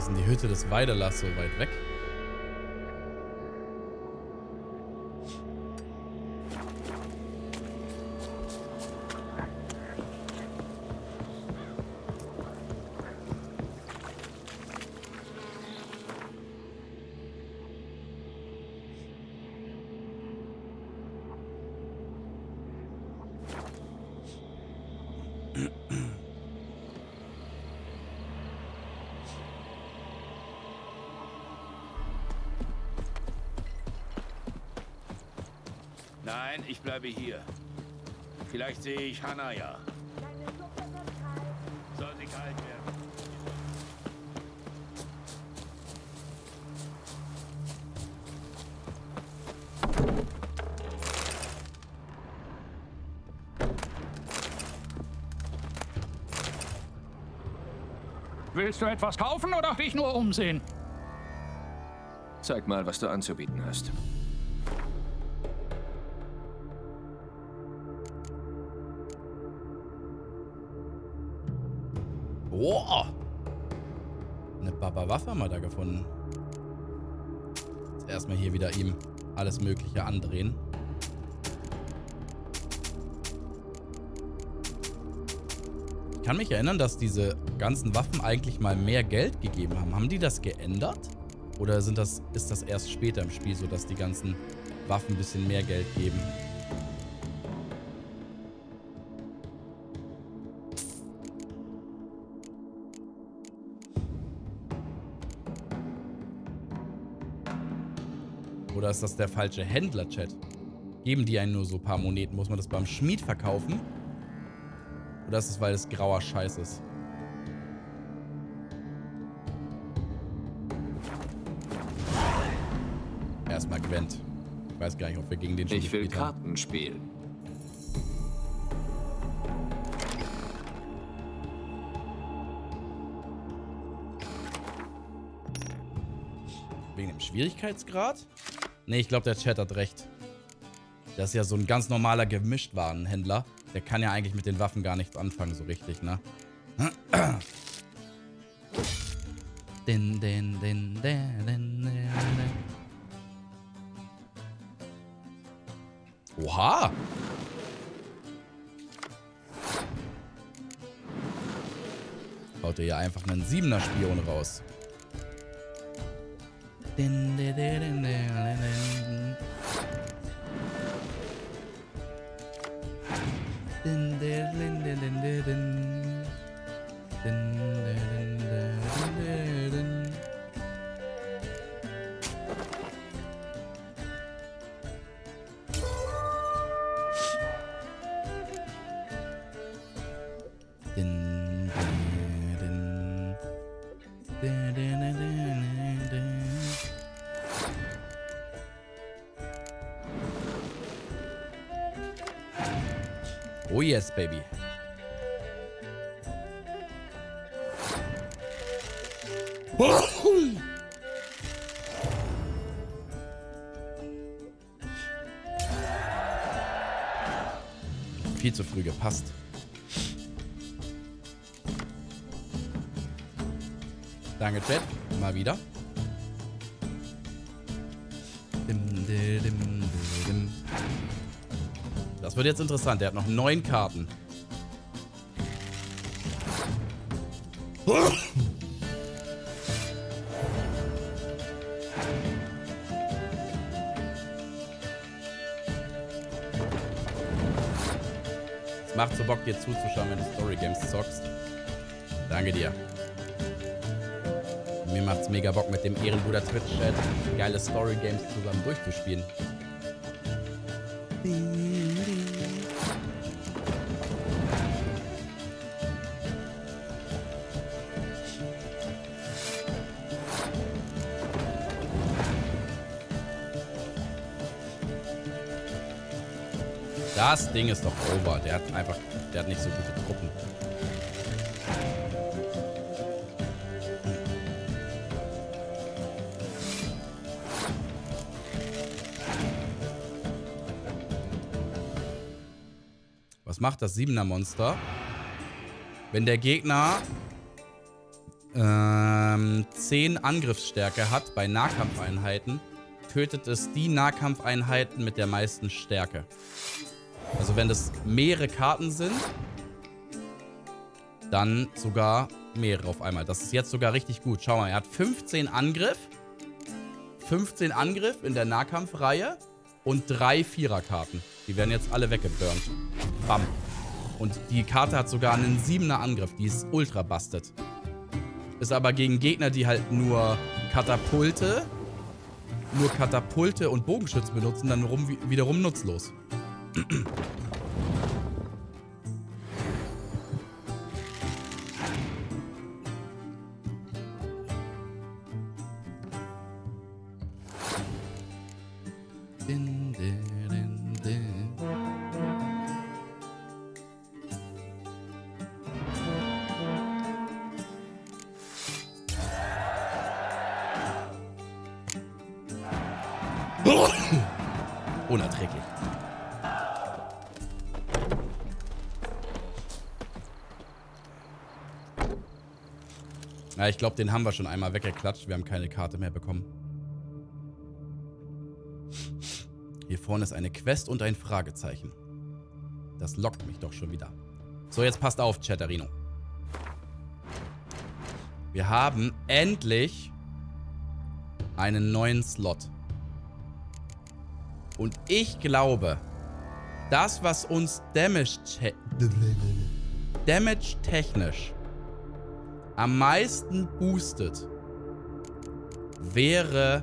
ist denn die Hütte des Weidelers so weit weg? Nein, ich bleibe hier. Vielleicht sehe ich Hanaya. Soll sie kalt werden? Willst du etwas kaufen oder dich nur umsehen? Zeig mal, was du anzubieten hast. Boah! Eine Baba-Waffe haben wir da gefunden. Jetzt erstmal hier wieder ihm alles Mögliche andrehen. Ich kann mich erinnern, dass diese ganzen Waffen eigentlich mal mehr Geld gegeben haben. Haben die das geändert? Oder ist das erst später im Spiel so, dass die ganzen Waffen ein bisschen mehr Geld geben? Oder ist das der falsche Händler-Chat? Geben die einen nur so ein paar Moneten? Muss man das beim Schmied verkaufen? Oder ist es, weil es grauer Scheiß ist? Erstmal Gwent. Ich weiß gar nicht, ob wir gegen den schon Ich will gespielt haben. Karten spielen. Wegen dem Schwierigkeitsgrad? Nee, ich glaube, der Chat hat recht. Das ist ja so ein ganz normaler Gemischtwarenhändler. Der kann ja eigentlich mit den Waffen gar nichts anfangen, so richtig, ne? Oha! Haut ihr ja einfach einen 7er-Spion raus. Oh yes, baby. Viel zu früh gepasst. Danke, Chat. Mal wieder. Das wird jetzt interessant. Der hat noch 9 Karten. Es macht so Bock, dir zuzuschauen, wenn du Story Games zockst. Danke dir. Mir macht's mega Bock, mit dem Ehrenbruder Twitch-Chat geile Story Games zusammen durchzuspielen. Das Ding ist doch over. Der hat nicht so gute Truppen. Was macht das 7er Monster? Wenn der Gegner 10 Angriffsstärke hat bei Nahkampfeinheiten, tötet es die Nahkampfeinheiten mit der meisten Stärke. Also wenn das mehrere Karten sind, dann sogar mehrere auf einmal. Das ist jetzt sogar richtig gut. Schau mal, er hat 15 Angriff. 15 Angriff in der Nahkampfreihe und 3 Viererkarten. Die werden jetzt alle weggeburnt. Bam. Und die Karte hat sogar einen 7er Angriff. Die ist ultra busted. Ist aber gegen Gegner, die halt nur Katapulte und Bogenschützen benutzen, dann wiederum nutzlos. Unerträglich. Ja, ich glaube, den haben wir schon einmal weggeklatscht. Wir haben keine Karte mehr bekommen. Hier vorne ist eine Quest und ein Fragezeichen. Das lockt mich doch schon wieder. So, jetzt passt auf, Chatterino. Wir haben endlich einen neuen Slot. Und ich glaube, das, was uns damage-technisch am meisten boostet, wäre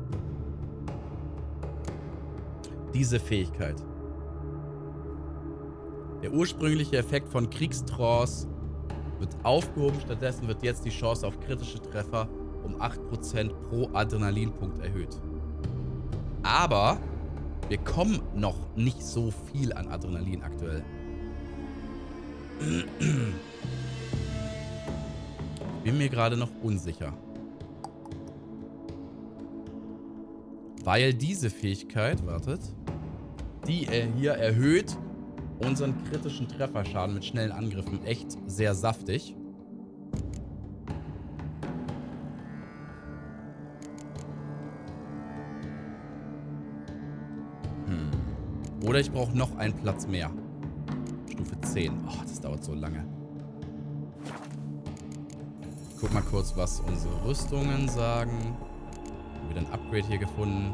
diese Fähigkeit. Der ursprüngliche Effekt von Kriegstrance wird aufgehoben. Stattdessen wird jetzt die Chance auf kritische Treffer um 8% pro Adrenalinpunkt erhöht. Aber wir kommen noch nicht so viel an Adrenalin aktuell. Bin mir gerade noch unsicher. Weil diese Fähigkeit, wartet, die hier erhöht unseren kritischen Trefferschaden mit schnellen Angriffen echt sehr saftig. Oder ich brauche noch einen Platz mehr. Stufe 10. Oh, das dauert so lange. Guck mal kurz, was unsere Rüstungen sagen. Haben wir ein Upgrade hier gefunden?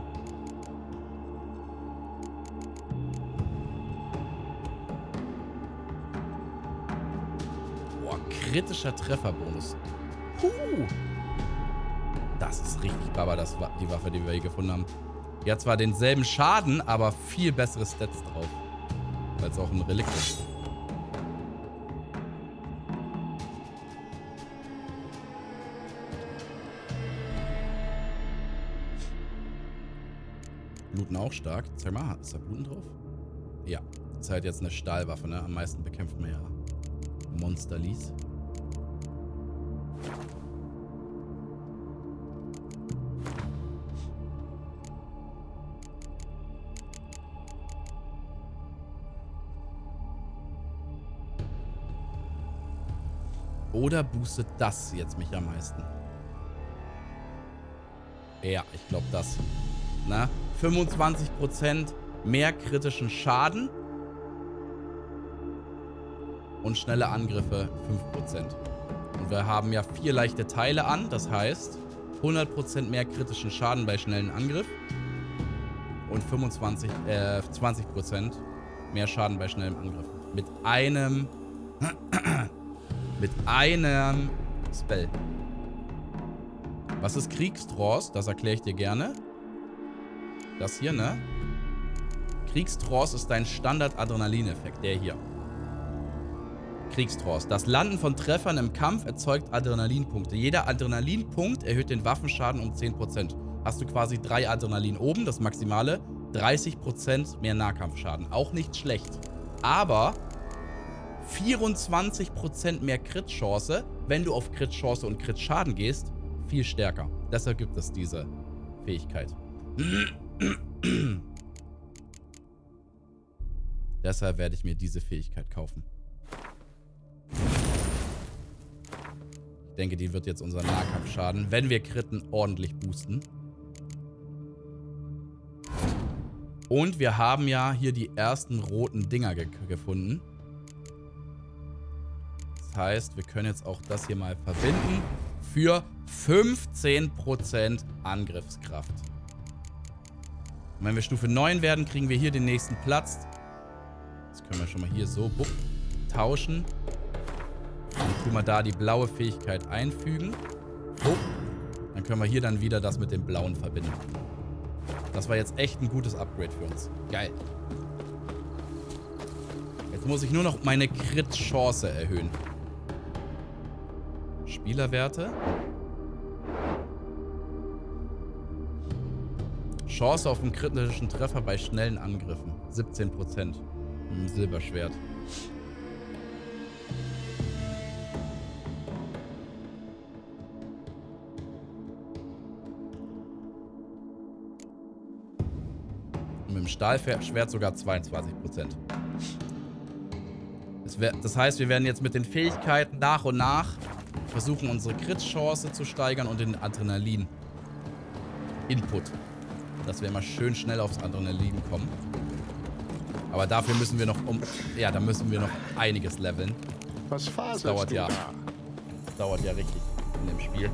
Boah, kritischer Trefferbonus. Das ist richtig baba, das war die Waffe, die wir hier gefunden haben. Die hat zwar denselben Schaden, aber viel bessere Stats drauf. Weil es auch ein Relikt ist. Bluten auch stark. Zeig mal, ist da Bluten drauf? Ja. Ist halt jetzt eine Stahlwaffe, ne? Am meisten bekämpft man ja Monsterlies. Oder boostet das jetzt mich am meisten? Ja, ich glaube das. Na, 25% mehr kritischen Schaden und schnelle Angriffe 5%. Und wir haben ja 4 leichte Teile an, das heißt 100% mehr kritischen Schaden bei schnellen Angriff und 20% mehr Schaden bei schnellem Angriff. Mit einem Spell. Was ist Kriegstrance? Das erkläre ich dir gerne. Das hier, ne? Kriegstrance ist dein Standard-Adrenalin-Effekt, der hier. Kriegstrance. Das Landen von Treffern im Kampf erzeugt Adrenalinpunkte. Jeder Adrenalinpunkt erhöht den Waffenschaden um 10%. Hast du quasi 3 Adrenalin oben, das Maximale, 30% mehr Nahkampfschaden. Auch nicht schlecht. Aber 24% mehr Crit-Chance, wenn du auf Crit-Chance und Crit-Schaden gehst, viel stärker. Deshalb gibt es diese Fähigkeit. Deshalb werde ich mir diese Fähigkeit kaufen. Ich denke, die wird jetzt unseren Nahkampfschaden, wenn wir critten, ordentlich boosten. Und wir haben ja hier die ersten roten Dinger gefunden. Das heißt, wir können jetzt auch das hier mal verbinden für 15% Angriffskraft. Und wenn wir Stufe 9 werden, kriegen wir hier den nächsten Platz. Das können wir schon mal hier so tauschen. Dann tun wir da die blaue Fähigkeit einfügen. Dann können wir hier dann wieder das mit dem blauen verbinden. Das war jetzt echt ein gutes Upgrade für uns. Geil. Jetzt muss ich nur noch meine Crit-Chance erhöhen. Spielerwerte. Chance auf einen kritischen Treffer bei schnellen Angriffen. 17%. Ein Silberschwert. Und mit dem Stahlschwert sogar 22%. Das heißt, wir werden jetzt mit den Fähigkeiten nach und nach versuchen, unsere Crit-Chance zu steigern und den Adrenalin-Input. Dass wir immer schön schnell aufs Adrenalin kommen. Aber dafür müssen wir noch da müssen wir noch einiges leveln. Was faselst dauert du ja. da? Das dauert ja richtig in dem Spiel.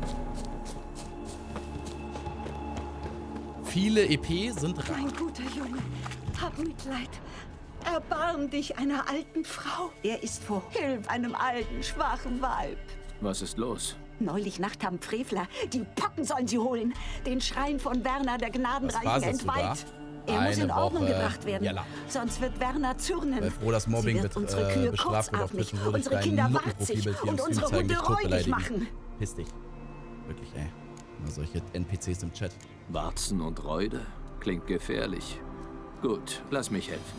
Viele EP sind rein. Mein guter Junge, hab Mitleid. Erbarm dich einer alten Frau. Er ist vor Hilfe einem alten, schwachen Weib. Was ist los? Neulich Nacht haben Frevler, die Pocken sollen sie holen, den Schrein von Werner der Gnadenreichen entweiht. Er muss in Ordnung gebracht werden, Jalla. Sonst wird Werner zürnen. Sei froh, dass Mobbing Sie wird unsere Kühe bestraft wird auf Twitch und unsere Kinder warzig und unsere Hunde räudig machen. Piss dich. Wirklich, ey. Immer solche NPCs im Chat. Warzen und Räude? Klingt gefährlich. Gut, lass mich helfen.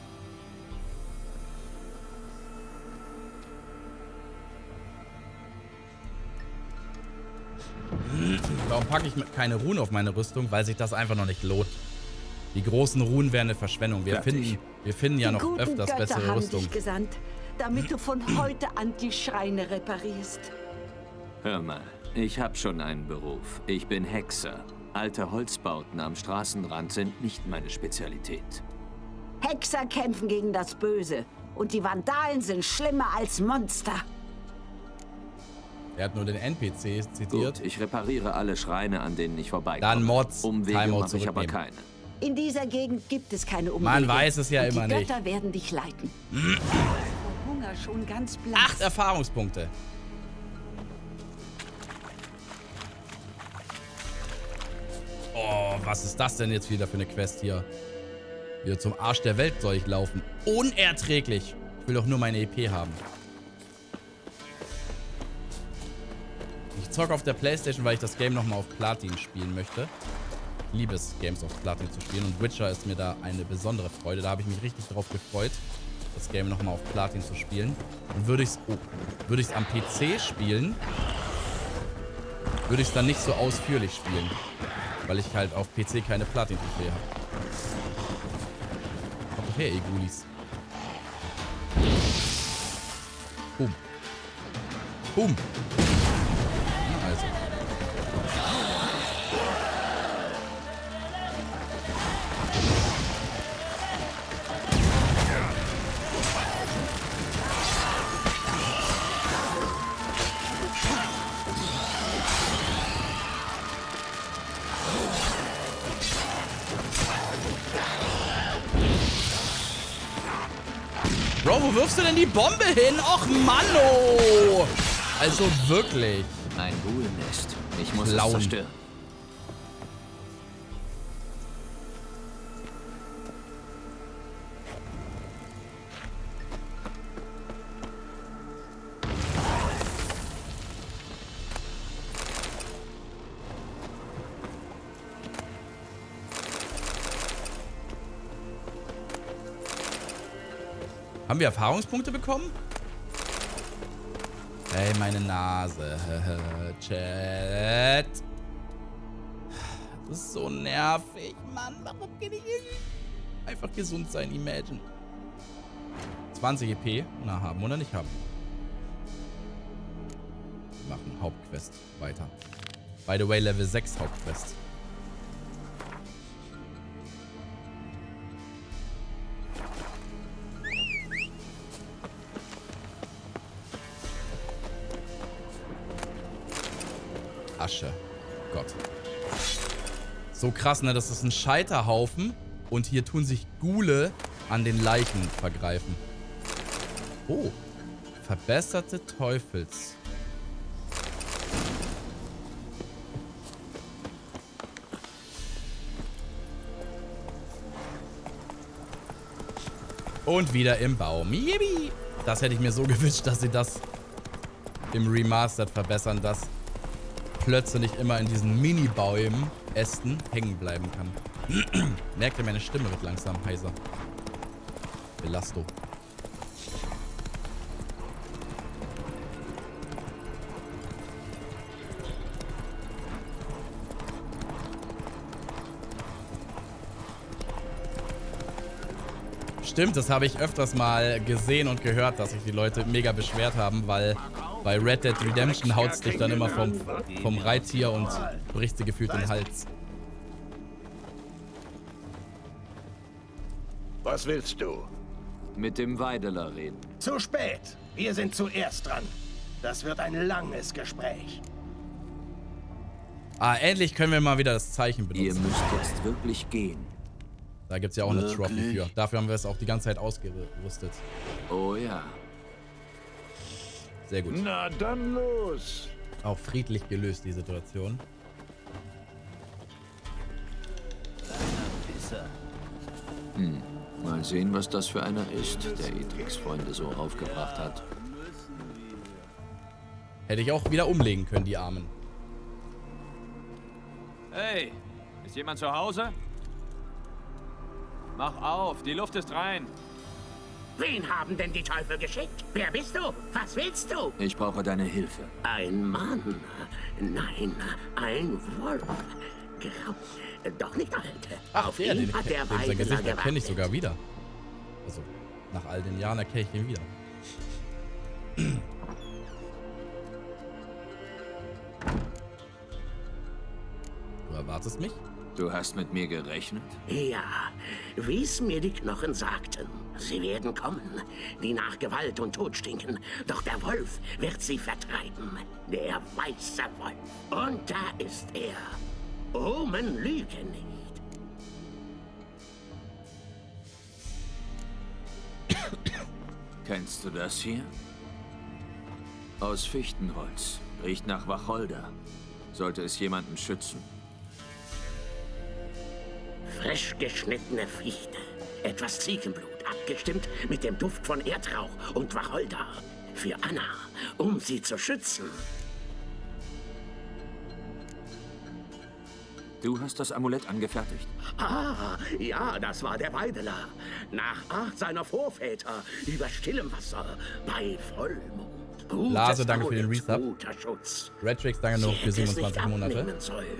Warum packe ich keine Runen auf meine Rüstung? Weil sich das einfach noch nicht lohnt. Die großen Runen wären eine Verschwendung. Wir finden ja noch öfters bessere Rüstung. Dich gesandt, damit du von heute an die Schreine reparierst. Hör mal, ich habe schon einen Beruf. Ich bin Hexer. Alte Holzbauten am Straßenrand sind nicht meine Spezialität. Hexer kämpfen gegen das Böse. Und die Vandalen sind schlimmer als Monster. Er hat nur den NPC zitiert. Gut, ich repariere alle Schreine, an denen ich vorbeikomme. Dann Mods. Umwege mache ich aber keine. In dieser Gegend gibt es keine Umwege. Man weiß es ja und immer die nicht. Götter werden dich leiten. Vor Hunger schon ganz blass. 8 Erfahrungspunkte. Oh, was ist das denn jetzt wieder für eine Quest hier? Wieder zum Arsch der Welt soll ich laufen. Unerträglich. Ich will doch nur meine EP haben. Ich zocke auf der Playstation, weil ich das Game nochmal auf Platin spielen möchte. Ich liebe es, Games auf Platin zu spielen. Und Witcher ist mir da eine besondere Freude. Da habe ich mich richtig drauf gefreut, das Game nochmal auf Platin zu spielen. Und würde ich es am PC spielen, würde ich es dann nicht so ausführlich spielen. Weil ich halt auf PC keine Platin-Trophäe habe. Kommt doch her, ihr Gulis. Boom. Boom. Na also. Bro, wo wirfst du denn die Bombe hin? Och, Manno! Also wirklich. Ein Buhlennest. Ich muss es Blauen. zerstören. Haben wir Erfahrungspunkte bekommen? Hey, meine Nase. Chat. Das ist so nervig, Mann. Warum kann ich einfach gesund sein? Imagine. 20 EP. Na, haben oder nicht haben? machen. Hauptquest weiter. By the way, Level 6 Hauptquest. Asche. Gott. So krass, ne? Das ist ein Scheiterhaufen und hier tun sich Ghule an den Leichen vergreifen. Oh. Verbesserte Teufels. Und wieder im Baum. Yippie! Das hätte ich mir so gewünscht, dass sie das im Remastered verbessern, dass Plötze nicht immer in diesen Mini-Bäumen, Ästen, hängen bleiben kann. Merkt ihr, meine Stimme wird langsam heiser. Belasto. Stimmt, das habe ich öfters mal gesehen und gehört, dass sich die Leute mega beschwert haben, weil bei Red Dead Redemption haut es dich dann immer vom Reittier und bricht sie gefühlt den Hals. Was willst du? Mit dem Weideler reden. Zu spät. Wir sind zuerst dran. Das wird ein langes Gespräch. Ah, endlich können wir mal wieder das Zeichen benutzen. Ihr müsst jetzt wirklich gehen. Da gibt es ja auch eine Trophy für. Dafür haben wir es auch die ganze Zeit ausgerüstet. Oh ja. Sehr gut. Na dann los. Auch friedlich gelöst, die Situation. Mal sehen, was das für einer ist, der Edrics Freunde so aufgebracht hat. Hätte ich auch wieder umlegen können, die Armen. Hey, ist jemand zu Hause? Mach auf, die Luft ist rein. Wen haben denn die Teufel geschickt? Wer bist du? Was willst du? Ich brauche deine Hilfe. Ein Mann. Nein, ein Wolf. Grau. Doch nicht alt. Ach, Auf der, ihn den hat der sein Weideler Gesicht erkenne ich gewartet. sogar wieder. Also, nach all den Jahren erkenne ich ihn wieder. Du erwartest mich? Du hast mit mir gerechnet? Ja, wie es mir die Knochen sagten. Sie werden kommen, die nach Gewalt und Tod stinken. Doch der Wolf wird sie vertreiben. Der weiße Wolf. Und da ist er. Omen lüge nicht. Kennst du das hier? Aus Fichtenholz. Riecht nach Wacholder. Sollte es jemanden schützen. Frisch geschnittene Fichte. Etwas Ziegenblut, abgestimmt mit dem Duft von Erdrauch und Wacholder. Für Anna, um sie zu schützen. Du hast das Amulett angefertigt. Ah, ja, das war der Weideler. Nach Art seiner Vorväter über stillem Wasser bei Vollmond. Gutes Lase, danke für den Holz, Resub. guter Schutz. Redtrix, danke noch für Sie hätte es 27 nicht Monate. abnehmen sollen.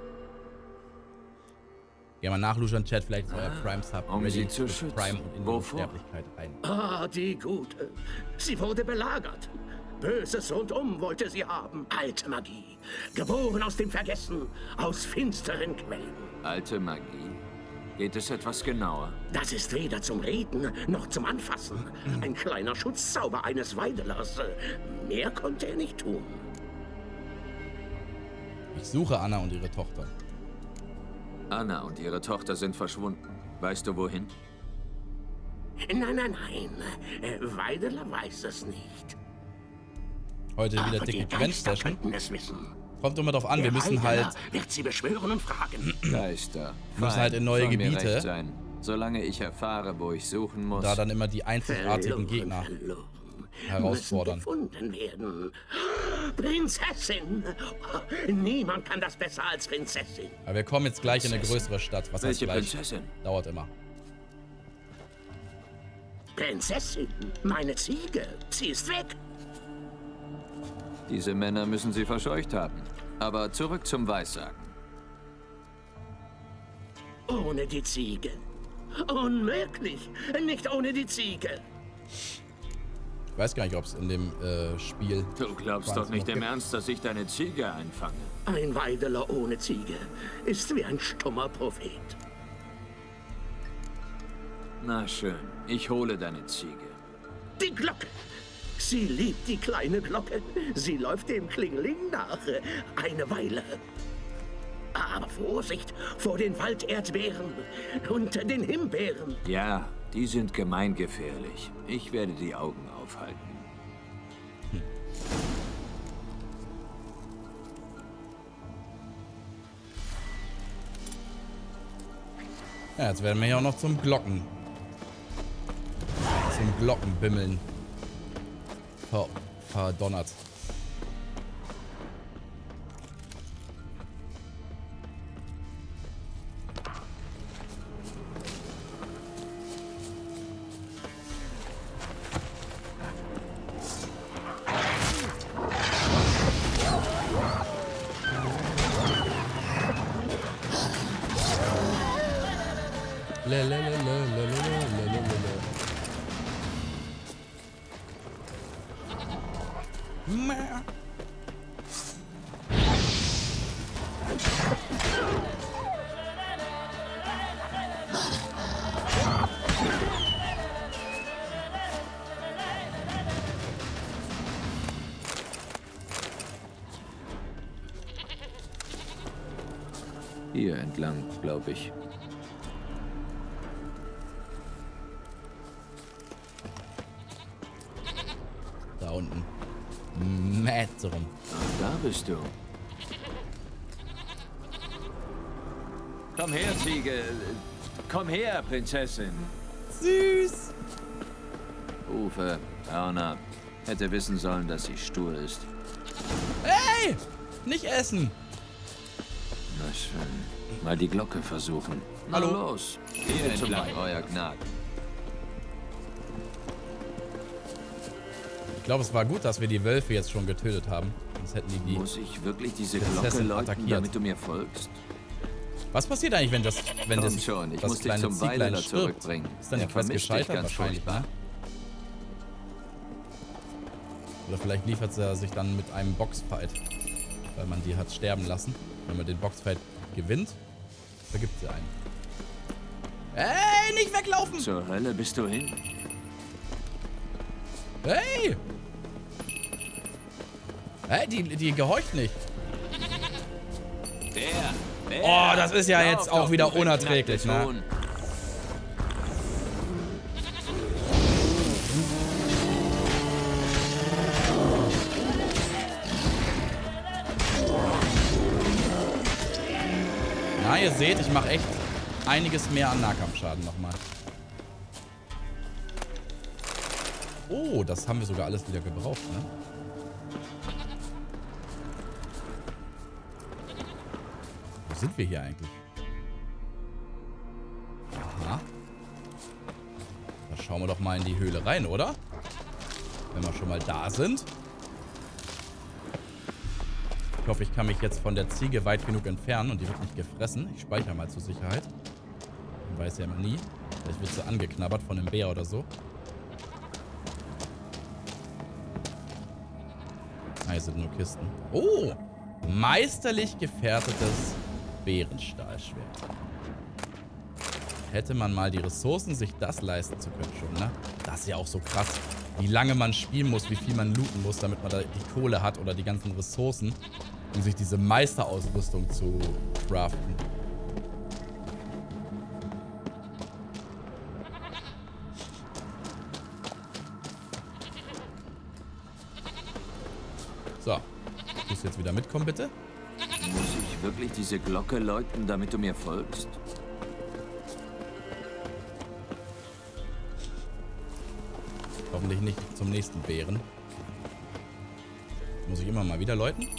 Geh mal nachluschern, Chat, vielleicht ist euer Prime-Sub um sie zu mit schützen. Prime und Wovor? Unsterblichkeit rein. Ah, die Gute. Sie wurde belagert. Böses rundum wollte sie haben. Alte Magie. Geboren aus dem Vergessen. Aus finsteren Quellen. Alte Magie? Geht es etwas genauer? Das ist weder zum Reden noch zum Anfassen. Ein kleiner Schutzzauber eines Weidelers. Mehr konnte er nicht tun. Ich suche Anna und ihre Tochter. Anna und ihre Tochter sind verschwunden. Weißt du wohin? Nein. Weideler weiß es nicht. Heute wieder Aber dicke die Geister Event-Session. könnten es wissen. Kommt immer drauf an, wir Der müssen Weideler halt wird sie beschwören und fragen. Geister. Müssen halt in neue Soll mir Gebiete. recht sein. Solange ich erfahre, wo ich suchen muss. da dann immer die einzigartigen Gegner Verloren. herausfordern. Müssen gefunden werden. Prinzessin! Niemand kann das besser als Prinzessin. Aber wir kommen jetzt gleich in eine größere Stadt. Was heißt Welche gleich? Prinzessin? Dauert immer. Prinzessin, meine Ziege, sie ist weg. Diese Männer müssen sie verscheucht haben. Aber zurück zum Weissagen. Ohne die Ziege. Unmöglich. Nicht ohne die Ziege. Ich weiß gar nicht, ob es in dem Spiel... Du glaubst doch nicht im Ernst, dass ich deine Ziege einfange. Ein Weideler ohne Ziege ist wie ein stummer Prophet. Na schön, ich hole deine Ziege. Die Glocke! Sie liebt die kleine Glocke. Sie läuft dem Klingling nach. Eine Weile. Aber Vorsicht vor den Walderdbeeren und den Himbeeren. Ja, die sind gemeingefährlich. Ich werde die Augen aufhalten. Ja, jetzt werden wir hier auch noch zum Glockenbimmeln verdonnert. Hier entlang, glaube ich. Da unten. Mäht rum. Ach, da bist du. Komm her, Ziege. Komm her, Prinzessin. Süß. Uwe, Hörner. Hätte wissen sollen, dass sie stur ist. Hey! Nicht essen! Na schön. Mal die Glocke versuchen. Na Hallo? los. Hier entlang, euer Gnaden. Ich glaube, es war gut, dass wir die Wölfe jetzt schon getötet haben. Sonst hätten die Muss ich wirklich diese Glocke Prinzessin läuten, attackiert. damit du mir folgst? Was passiert eigentlich, wenn das Komm schon, ich muss dich kleine zum Zieglein Weideler stirbt? zurückbringen. Ist dann Er die Quest vermisst dich gescheitert ganz wahrscheinlich, furchtbar. ne? Oder vielleicht liefert er sich dann mit einem Boxfight, weil man die hat sterben lassen. Wenn man den Boxfight gewinnt, vergibt sie einen. Hey, nicht weglaufen! Zur Hölle bist du hin? Hey! Hey, die gehorcht nicht. Der, Oh, das ist ja jetzt auch wieder du unerträglich, ne? Huhn. Na, ihr seht, ich mache echt einiges mehr an Nahkampfschaden nochmal. Oh, das haben wir sogar alles wieder gebraucht, ne? Wo sind wir hier eigentlich? Aha. Da schauen wir doch mal in die Höhle rein, oder? Wenn wir schon mal da sind. Ich hoffe, ich kann mich jetzt von der Ziege weit genug entfernen und die wird nicht gefressen. Ich speichere mal zur Sicherheit. Man weiß ja immer nie. Vielleicht wird sie angeknabbert von einem Bär oder so. Ah, hier sind nur Kisten. Oh! Meisterlich gefertigtes Bärenstahlschwert. Hätte man mal die Ressourcen, sich das leisten zu können schon, ne? Das ist ja auch so krass. Wie lange man spielen muss, wie viel man looten muss, damit man da die Kohle hat oder die ganzen Ressourcen, um sich diese Meisterausrüstung zu craften. So. Musst du jetzt wieder mitkommen, bitte? Muss ich wirklich diese Glocke läuten, damit du mir folgst? Hoffentlich nicht zum nächsten Bären. Muss ich immer mal wieder läuten?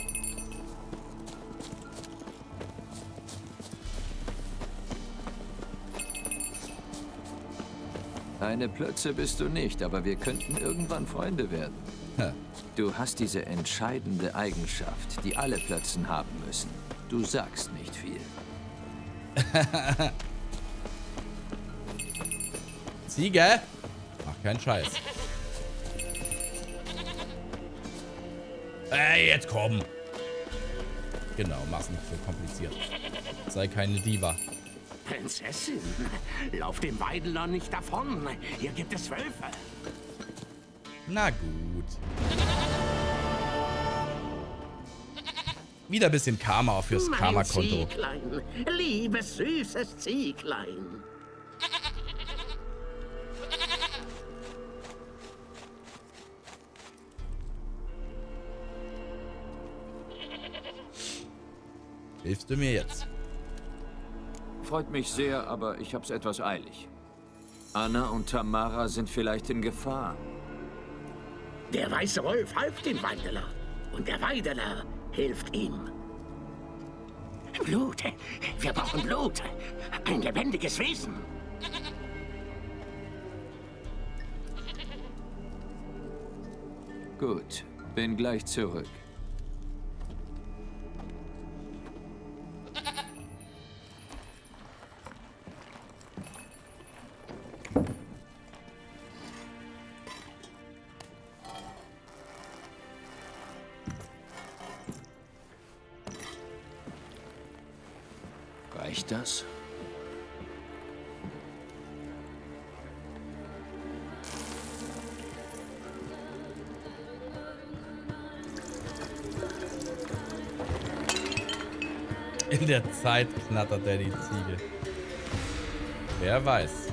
Eine Plötze bist du nicht, aber wir könnten irgendwann Freunde werden. Hä. Du hast diese entscheidende Eigenschaft, die alle Plötzen haben müssen. Du sagst nicht viel. Ziege! Mach keinen Scheiß. Ey, jetzt komm. Genau, mach's nicht so kompliziert. Sei keine Diva. Prinzessin, lauf dem Weidler nicht davon. Hier gibt es Wölfe. Na gut. Wieder ein bisschen Karma fürs Karma-Konto. Zieglein, liebes, süßes Zieglein. Hilfst du mir jetzt? Freut mich sehr, aber ich hab's etwas eilig. Anna und Tamara sind vielleicht in Gefahr. Der weiße Wolf half dem Weideler. Und der Weideler hilft ihm. Blut. Wir brauchen Blut. Ein lebendiges Wesen. Gut, bin gleich zurück. Reicht das? In der Zeit knattert er die Ziegel. Wer weiß.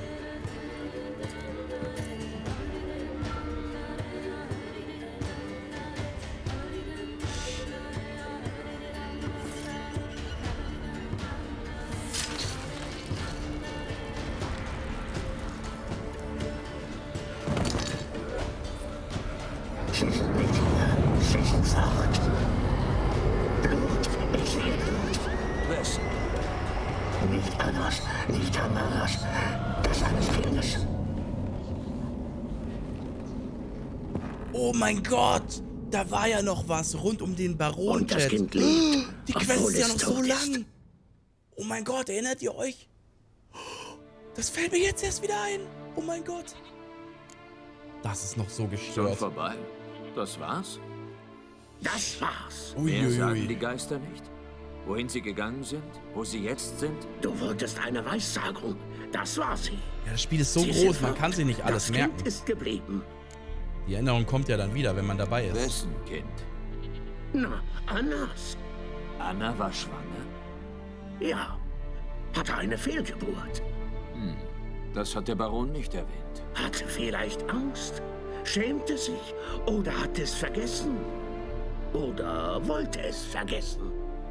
Nicht Annas, nicht Tamaras. Das alles Vieles. Oh mein Gott! Da war ja noch was rund um den Baron. Und das Kind lebt. Die Quest ist ja noch so lang. Oh mein Gott, erinnert ihr euch? Das fällt mir jetzt erst wieder ein. Oh mein Gott. Das ist noch so Schon gestört. vorbei? Das war's? Das war's. Mehr sagen die Geister nicht? Wohin sie gegangen sind? Wo sie jetzt sind? Du wolltest eine Weissagung. Das war sie. Ja, das Spiel ist so Sie sind groß, man fort. kann sich nicht alles das merken. Kind ist geblieben. Die Erinnerung kommt ja dann wieder, wenn man dabei ist. Wessen Kind? Na, Annas. Anna war schwanger? Ja. Hatte eine Fehlgeburt. Das hat der Baron nicht erwähnt. Hatte vielleicht Angst. Schämte sich. Oder hat es vergessen. Oder wollte es vergessen.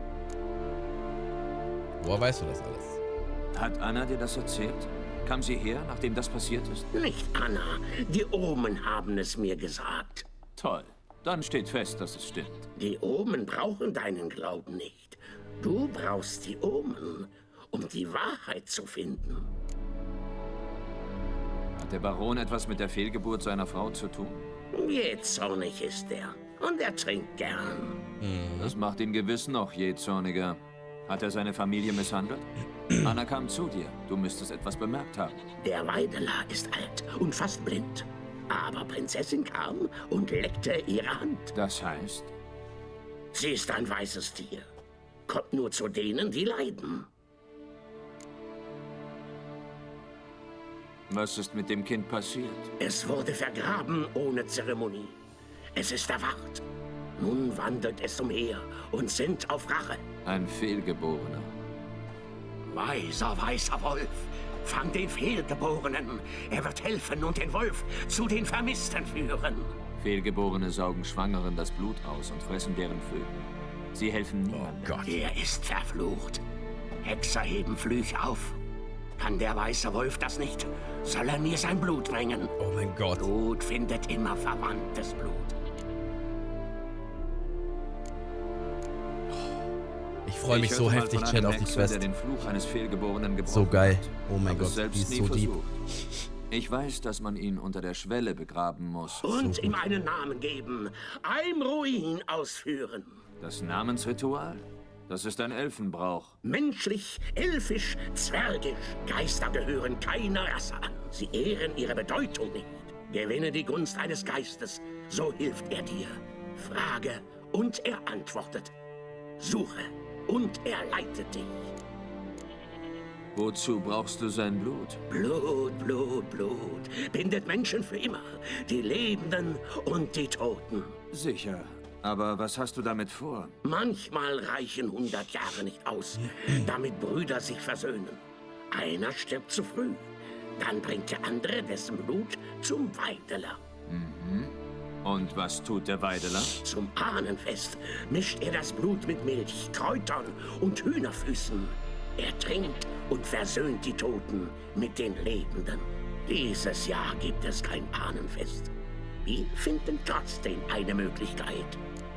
Woher weißt du das alles? Hat Anna dir das erzählt? Kam sie her, nachdem das passiert ist? Nicht Anna. Die Omen haben es mir gesagt. Toll. Dann steht fest, dass es stimmt. Die Omen brauchen deinen Glauben nicht. Du brauchst die Omen, um die Wahrheit zu finden. Hat der Baron etwas mit der Fehlgeburt seiner Frau zu tun? Jähzornig ist er. Und er trinkt gern. Das macht ihn gewiss noch jähzorniger. Hat er seine Familie misshandelt? Anna kam zu dir. Du müsstest etwas bemerkt haben. Der Weideler ist alt und fast blind. Aber Prinzessin kam und leckte ihre Hand. Das heißt? Sie ist ein weißes Tier. Kommt nur zu denen, die leiden. Was ist mit dem Kind passiert? Es wurde vergraben ohne Zeremonie. Es ist erwacht. Nun wandelt es umher und sinnt auf Rache. Ein Fehlgeborener. Weiser, weißer Wolf, fang den Fehlgeborenen. Er wird helfen und den Wolf zu den Vermissten führen. Fehlgeborene saugen Schwangeren das Blut aus und fressen deren Vögel. Sie helfen niemandem. Oh Gott. Er ist verflucht. Hexer heben Flüche auf. Kann der weiße Wolf das nicht, soll er mir sein Blut bringen. Oh mein Gott. Blut findet immer verwandtes Blut. Ich freue mich Ich so hörte mal heftig, von Chat, einem auf die Hexer, Quest. der den Fluch eines Fehlgeborenen gebrochen So geil. hat. Oh mein Hab es Gott, selbst die ist nie so deep. versucht. Ich weiß, dass man ihn unter der Schwelle begraben muss. Und ihm einen Namen geben, ein Ruin ausführen. Das Namensritual? Das ist ein Elfenbrauch. Menschlich, elfisch, zwergisch. Geister gehören keiner Rasse an. Sie ehren ihre Bedeutung nicht. Gewinne die Gunst eines Geistes, so hilft er dir. Frage und er antwortet. Suche und er leitet dich. Wozu brauchst du sein Blut? Blut, Blut, Blut bindet Menschen für immer, die Lebenden und die Toten. Sicher. Aber was hast du damit vor? Manchmal reichen 100 Jahre nicht aus, damit Brüder sich versöhnen. Einer stirbt zu früh. Dann bringt der andere dessen Blut zum Weideler. Und was tut der Weideler? Zum Ahnenfest mischt er das Blut mit Milch, Kräutern und Hühnerfüßen. Er trinkt und versöhnt die Toten mit den Lebenden. Dieses Jahr gibt es kein Ahnenfest. Wir finden trotzdem eine Möglichkeit.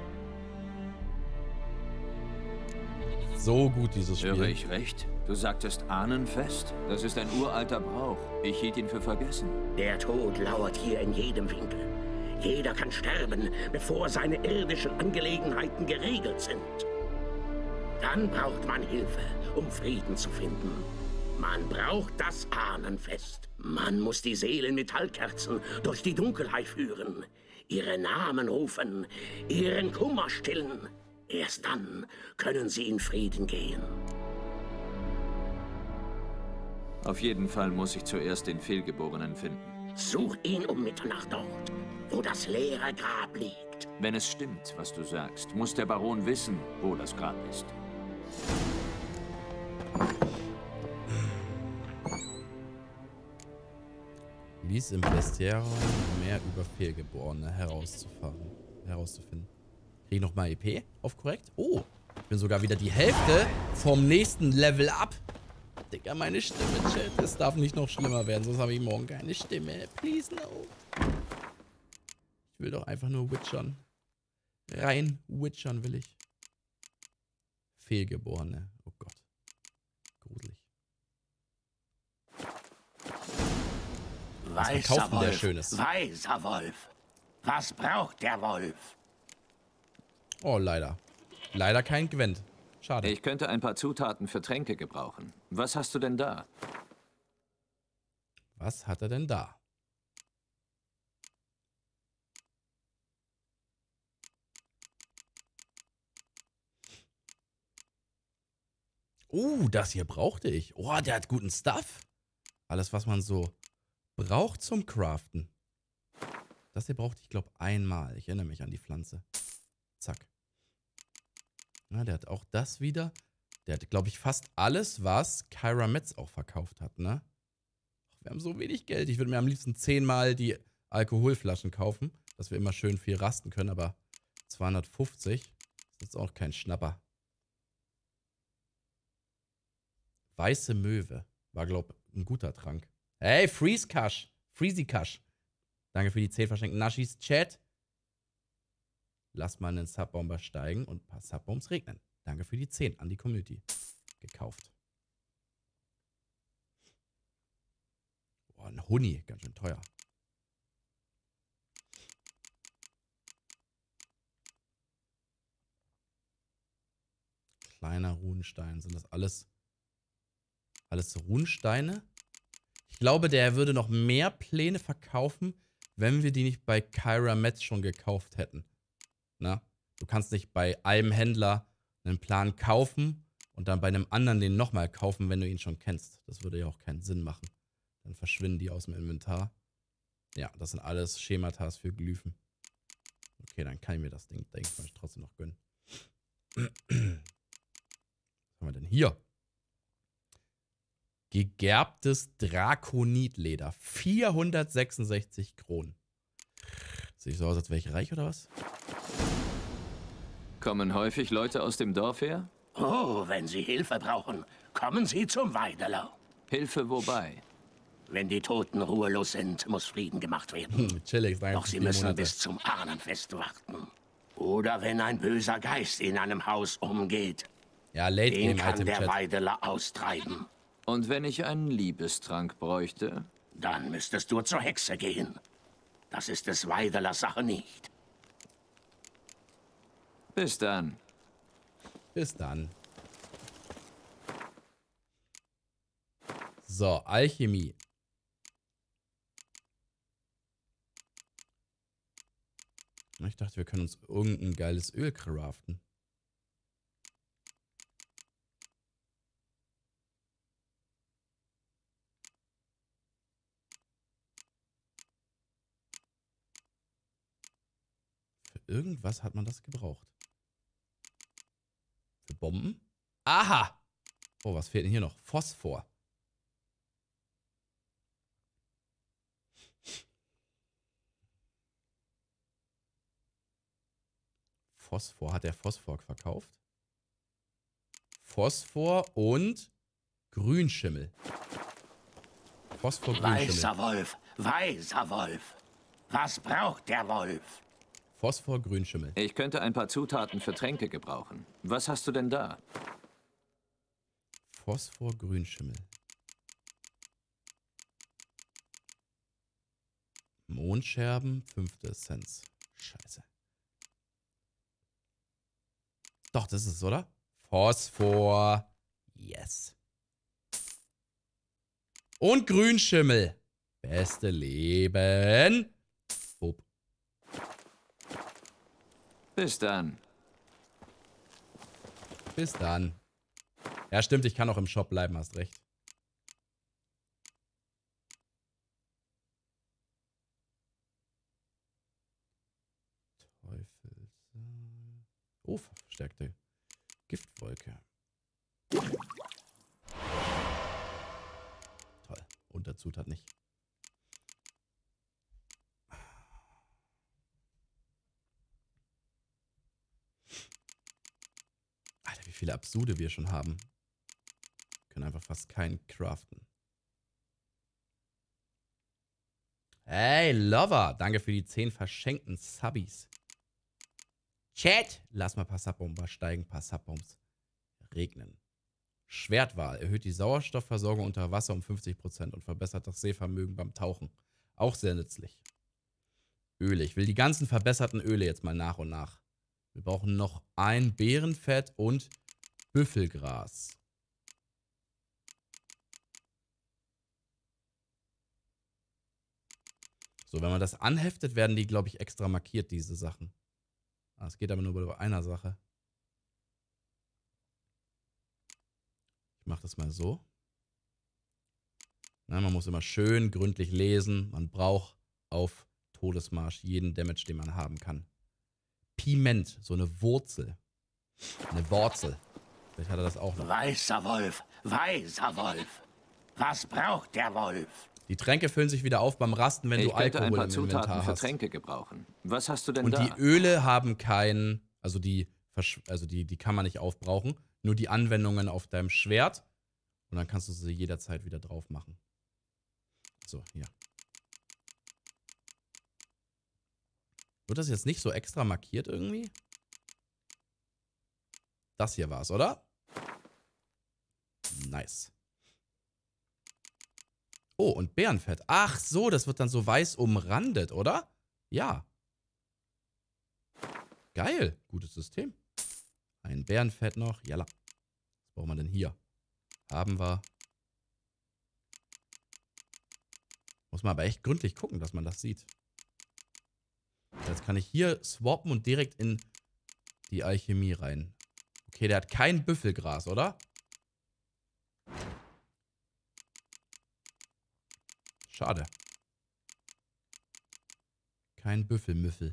So gut, dieses Spiel. Höre ich recht? Du sagtest Ahnenfest? Das ist ein uralter Brauch. Ich hielt ihn für vergessen. Der Tod lauert hier in jedem Winkel. Jeder kann sterben, bevor seine irdischen Angelegenheiten geregelt sind. Dann braucht man Hilfe, um Frieden zu finden. Man braucht das Ahnenfest. Man muss die Seelen mit Metallkerzen durch die Dunkelheit führen, ihre Namen rufen, ihren Kummer stillen. Erst dann können sie in Frieden gehen. Auf jeden Fall muss ich zuerst den Fehlgeborenen finden. Such ihn um Mitternacht dort, wo das leere Grab liegt. Wenn es stimmt, was du sagst, muss der Baron wissen, wo das Grab ist. Lies im Bestiarium mehr über Fehlgeborene herauszufinden. Kriege ich nochmal EP auf korrekt? Oh, ich bin sogar wieder die Hälfte vom nächsten Level ab. Digga, meine Stimme, Chat. Es darf nicht noch schlimmer werden, sonst habe ich morgen keine Stimme. Please no. Ich will doch einfach nur witchern. Rein witchern will ich. Fehlgeborene. Oh Gott. Gruselig. Weißer der Wolf, Schönes. weißer Wolf. Was braucht der Wolf? Oh, leider. Leider kein Gwent. Schade. Ich könnte ein paar Zutaten für Tränke gebrauchen. Was hast du denn da? Was hat er denn da? Das hier brauchte ich. Oh, der hat guten Stuff. Alles, was man so braucht zum Craften. Das hier brauchte ich, glaube ich, einmal. Ich erinnere mich an die Pflanze. Zack. Na, der hat auch das wieder. Der hat, glaube ich, fast alles, was Kyra Metz auch verkauft hat, ne? Wir haben so wenig Geld. Ich würde mir am liebsten 10-mal die Alkoholflaschen kaufen, dass wir immer schön viel rasten können, aber 250 ist jetzt auch kein Schnapper. Weiße Möwe war, glaube ich, ein guter Trank. Hey, Freeze-Kash. Freezy-Kash. Danke für die 10 verschenkten Naschis. Chat. Lass mal einen Subbomber steigen und ein paar Subbombs regnen. Danke für die 10 an die Community. Gekauft. Boah, ein Huni. Ganz schön teuer. Kleiner Runenstein. Sind das alles Runensteine? Ich glaube, der würde noch mehr Pläne verkaufen, wenn wir die nicht bei Kyra Metz schon gekauft hätten. Na? Du kannst nicht bei einem Händler einen Plan kaufen und dann bei einem anderen den nochmal kaufen, wenn du ihn schon kennst. Das würde ja auch keinen Sinn machen. Dann verschwinden die aus dem Inventar. Ja, das sind alles Schematas für Glyphen. Okay, dann kann ich mir das Ding, denke ich mal, trotzdem noch gönnen. Was haben wir denn hier? Gegerbtes Drakonitleder. 466 Kronen. Sieht so aus, als wäre ich reich oder was? Kommen häufig Leute aus dem Dorf her? Oh, wenn Sie Hilfe brauchen, kommen Sie zum Weideler. Hilfe wobei? Wenn die Toten ruhelos sind, muss Frieden gemacht werden. Chillig, Doch sie müssen bis zum Ahnenfest warten. Oder wenn ein böser Geist in einem Haus umgeht, ja, Late den Game kann Item der Chat. Weideler austreiben. Und wenn ich einen Liebestrank bräuchte? Dann müsstest du zur Hexe gehen. Das ist des Weidelers Sache nicht. Bis dann. Bis dann. So, Alchemie. Ich dachte, wir können uns irgendein geiles Öl craften. Für irgendwas hat man das gebraucht. Für Bomben? Aha! Oh, was fehlt denn hier noch? Phosphor. Phosphor. Hat der Phosphor verkauft? Phosphor und Grünschimmel. Phosphor, Grünschimmel. Weißer Wolf. Was braucht der Wolf? Phosphor, Grünschimmel. Ich könnte ein paar Zutaten für Tränke gebrauchen. Was hast du denn da? Phosphor, Grünschimmel. Mondscherben, 5. Essenz. Scheiße. Doch, das ist es, oder? Phosphor. Yes. Und Grünschimmel. Beste Leben. Bob. Bis dann. Bis dann. Ja, stimmt, ich kann auch im Shop bleiben, hast recht. Teufel. Oh, verstärkte Giftwolke. Toll. Unterzutat nicht. Alter, wie viele Absurde wir schon haben. Wir können einfach fast keinen craften. Hey, Lover. Danke für die 10 verschenkten Subbies. Chat. Lass mal ein paar Subbomber steigen. Ein paar Subbombs regnen. Schwertwal. Erhöht die Sauerstoffversorgung unter Wasser um 50% und verbessert das Sehvermögen beim Tauchen. Auch sehr nützlich. Öle. Ich will die ganzen verbesserten Öle jetzt mal nach und nach. Wir brauchen noch ein Beerenfett und Büffelgras. So, wenn man das anheftet, werden die, glaube ich, extra markiert, diese Sachen. Es geht aber nur bei einer Sache. Ich mache das mal so. Na, man muss immer schön gründlich lesen. Man braucht auf Todesmarsch jeden Damage, den man haben kann. Piment, so eine Wurzel. Eine Wurzel. Vielleicht hat er das auch noch. Weißer Wolf. Was braucht der Wolf? Die Tränke füllen sich wieder auf beim Rasten, wenn du Alkohol im Inventar hast. Ich könnte ein paar Zutaten für Tränke gebrauchen. Was hast du denn da? Und die Öle haben keinen, also die kann man nicht aufbrauchen. Nur die Anwendungen auf deinem Schwert. Und dann kannst du sie jederzeit wieder drauf machen. So, hier. Wird das jetzt nicht so extra markiert irgendwie? Das hier war's, oder? Nice. Oh, und Bärenfett. Ach so, das wird dann so weiß umrandet, oder? Ja. Geil. Gutes System. Ein Bärenfett noch. Jalla. Was brauchen wir denn hier? Haben wir. Muss man aber echt gründlich gucken, dass man das sieht. Jetzt kann ich hier swappen und direkt in die Alchemie rein. Okay, der hat kein Büffelgras, oder? Schade. Kein Büffelmüffel.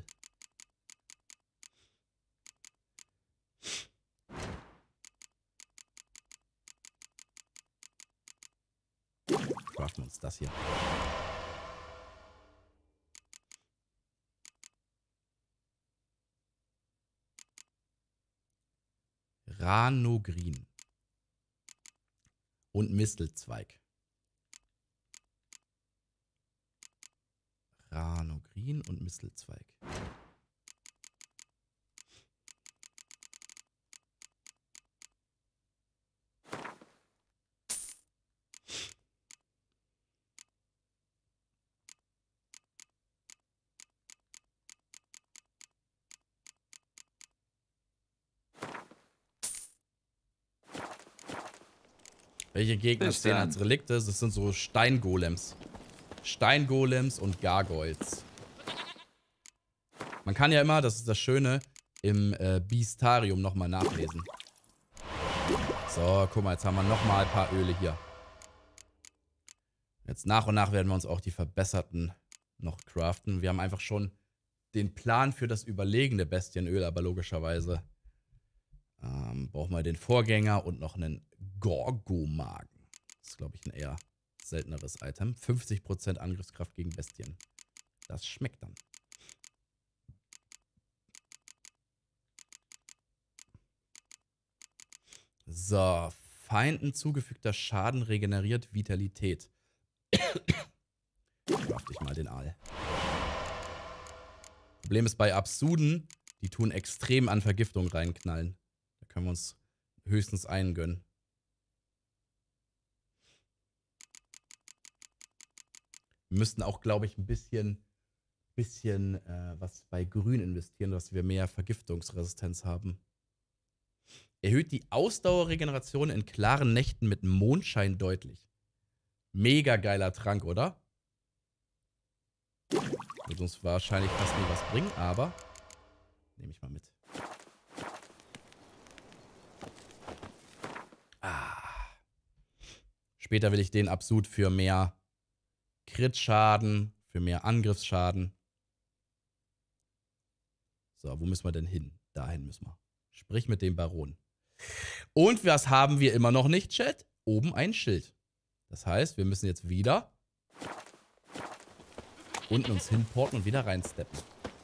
Craften wir uns das hier. Ranogrin. Und Mistelzweig. Ranogrin und Mistelzweig. Welche Gegner stehen als Relikte? Das sind so Steingolems. Steingolems und Gargoyles. Man kann ja immer, das ist das Schöne, im Beastarium nochmal nachlesen. So, guck mal, jetzt haben wir nochmal ein paar Öle hier. Jetzt nach und nach werden wir uns auch die verbesserten noch craften. Wir haben einfach schon den Plan für das überlegene Bestienöl, aber logischerweise brauchen wir den Vorgänger und noch einen Gorgomagen. Das ist, glaube ich, ein eher selteneres Item. 50% Angriffskraft gegen Bestien. Das schmeckt dann. So, Feinden zugefügter Schaden regeneriert Vitalität. Craft ich mal den Aal. Problem ist bei Absuden, die tun extrem an Vergiftung reinknallen. Da können wir uns höchstens einen gönnen. Wir müssten auch, glaube ich, ein bisschen was bei Grün investieren, dass wir mehr Vergiftungsresistenz haben. Erhöht die Ausdauerregeneration in klaren Nächten mit Mondschein deutlich. Mega geiler Trank, oder? Wird uns wahrscheinlich fast nie was bringen, aber nehme ich mal mit. Später will ich den Absud für mehr Crit-Schaden, für mehr Angriffsschaden. So, wo müssen wir denn hin? Dahin müssen wir. Sprich mit dem Baron. Und was haben wir immer noch nicht, Chat? Oben ein Schild. Das heißt, wir müssen jetzt wieder unten uns hinporten und wieder reinsteppen.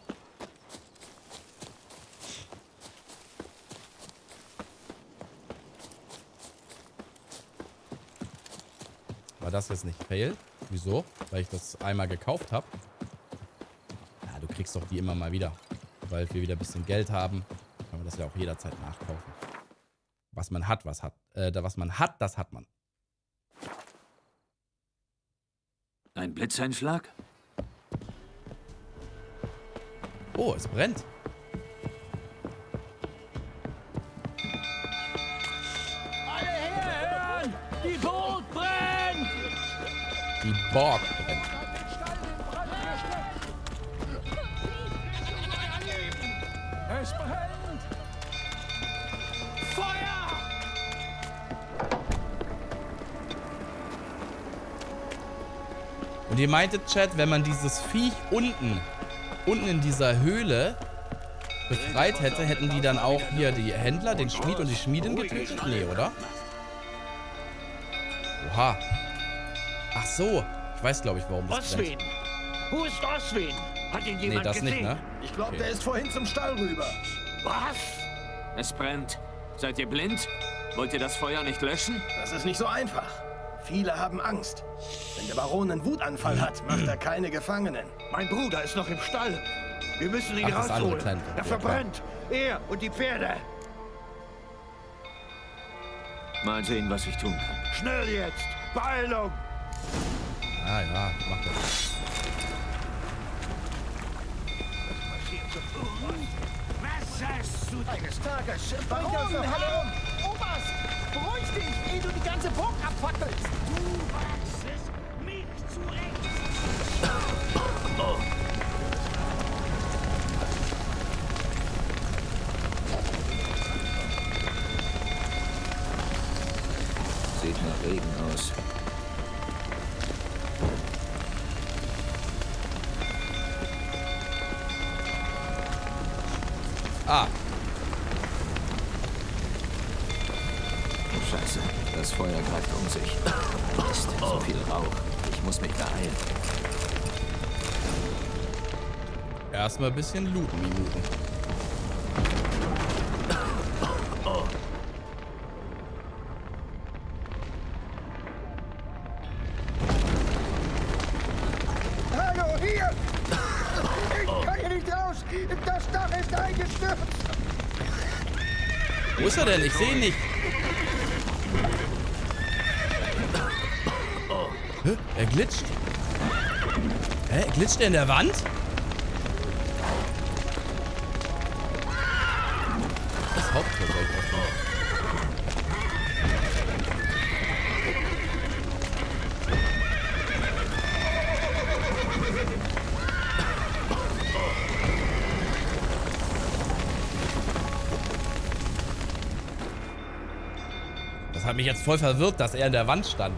War das jetzt nicht fail? Wieso? Weil ich das einmal gekauft habe. Ja, du kriegst doch die immer mal wieder. Weil wir wieder ein bisschen Geld haben, kann man das ja auch jederzeit nachkaufen. Was man hat, das hat man. Ein Blitzeinschlag? Oh, es brennt. Alle herhören! Die Burg brennt! Die Burg brennt. Es brennt! Feuer! Und ihr meintet, Chat, wenn man dieses Viech unten in dieser Höhle befreit hätte, hätten die dann auch hier die Händler, den Schmied und die Schmiedin getötet? Nee, oder? Oha. Ach so. Ich weiß, glaube ich, warum das brennt. Oswin! Wo ist Oswin? Hat ihn jemand das gesehen? nicht, ne? Ich glaube, der ist vorhin zum Stall rüber. Was? Es brennt. Seid ihr blind? Wollt ihr das Feuer nicht löschen? Das ist nicht so einfach. Viele haben Angst. Wenn der Baron einen Wutanfall hat, macht er keine Gefangenen. Mein Bruder ist noch im Stall. Wir müssen ihn Ach, das andere rausholen. Kleine. Er Ja, verbrennt. Er und die Pferde. Mal sehen, was ich tun kann. Schnell jetzt. Beeilung. Ah ja, mach das. Eines Tages, Baron, hallo! Oberst, beruhig dich, ehe du die ganze Burg abfackelst. Du wagst es, mich zurecht. Sieht nach Regen aus. Ah, Scheiße, das Feuer greift um sich. Mist, so viel Rauch. Ich muss mich beeilen. erstmal ein bisschen looten, Minuten. Hallo, hier! Ich kann hier nicht raus! Das Dach ist eingestürzt! Wo ist er denn? Ich sehe ihn nicht. Hä? Er glitscht. Hä? Glitscht er in der Wand? Das Haupttor soll ich öffnen. hat mich jetzt voll verwirrt, dass er in der Wand stand.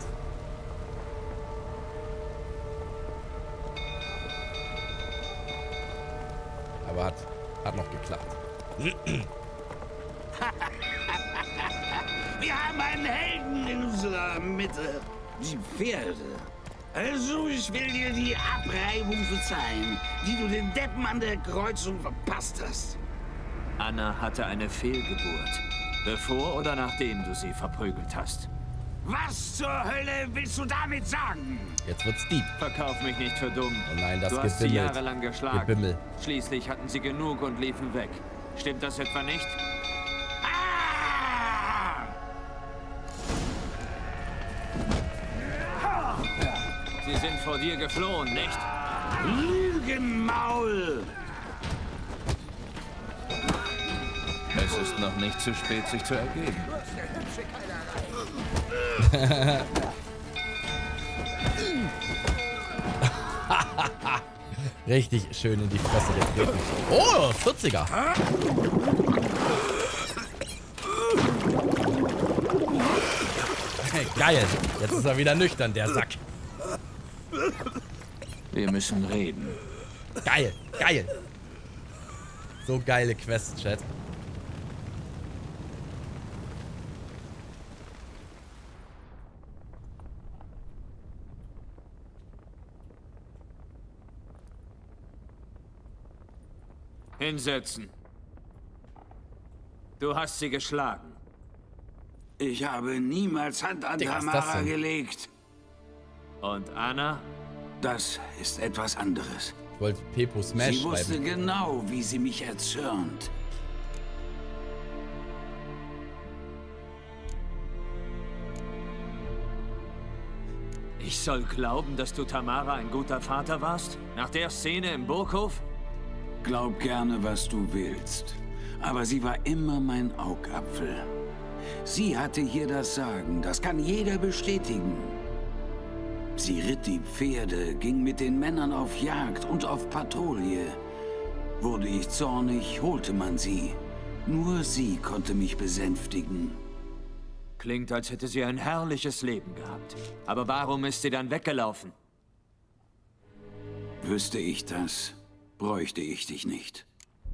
Aber hat noch geklappt. Wir haben einen Helden in unserer Mitte. Die Pferde. Also, ich will dir die Abreibung verzeihen, die du den Deppen an der Kreuzung verpasst hast. Anna hatte eine Fehlgeburt. Bevor oder nachdem du sie verprügelt hast? Was zur Hölle willst du damit sagen? Jetzt wird's deep. Verkauf mich nicht für dumm. Oh nein, das du hast sie gebimmelt. jahrelang geschlagen. Gebimmel. Schließlich hatten sie genug und liefen weg. Stimmt das etwa nicht? Ah! Sie sind vor dir geflohen, nicht? Lügenmaul! Es ist noch nicht zu spät, sich zu ergeben. Richtig schön in die Fresse getreten. Oh, 40er. Hey, geil. Jetzt ist er wieder nüchtern, der Sack. Wir müssen reden. Geil, geil. So geile Quest, Chat. Hinsetzen. Du hast sie geschlagen. Ich habe niemals Hand an Digga, was ist das Tamara denn? gelegt. Und Anna? Das ist etwas anderes. Ich wollte Pepo Smash Sie wusste schreiben. genau, wie sie mich erzürnt. Ich soll glauben, dass du Tamara ein guter Vater warst? Nach der Szene im Burghof? Glaub gerne, was du willst. Aber sie war immer mein Augapfel. Sie hatte hier das Sagen, das kann jeder bestätigen. Sie ritt die Pferde, ging mit den Männern auf Jagd und auf Patrouille. Wurde ich zornig, holte man sie. Nur sie konnte mich besänftigen. Klingt, als hätte sie ein herrliches Leben gehabt. Aber warum ist sie dann weggelaufen? Wüsste ich das, bräuchte ich dich nicht.